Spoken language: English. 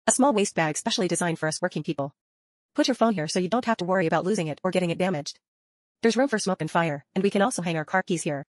A small waste bag specially designed for us working people. Put your phone here so you don't have to worry about losing it or getting it damaged. There's room for smoke and fire, and we can also hang our car keys here.